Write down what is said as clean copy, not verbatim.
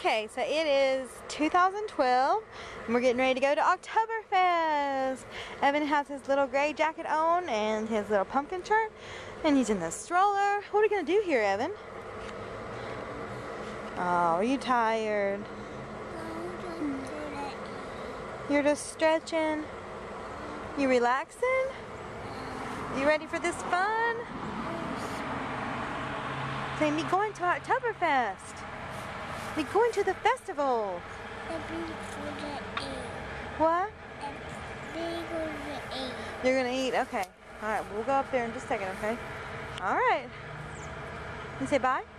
Okay, so it is 2012 and we're getting ready to go to Oktoberfest. Evan has his little gray jacket on and his little pumpkin shirt, and he's in the stroller. What are we going to do here, Evan? Oh, are you tired? You're just stretching? You relaxing? You ready for this fun? Say, me going to Oktoberfest. We going to the festival. What? You're gonna eat? Okay. Alright, we'll go up there in just a second, okay? Alright. You say bye?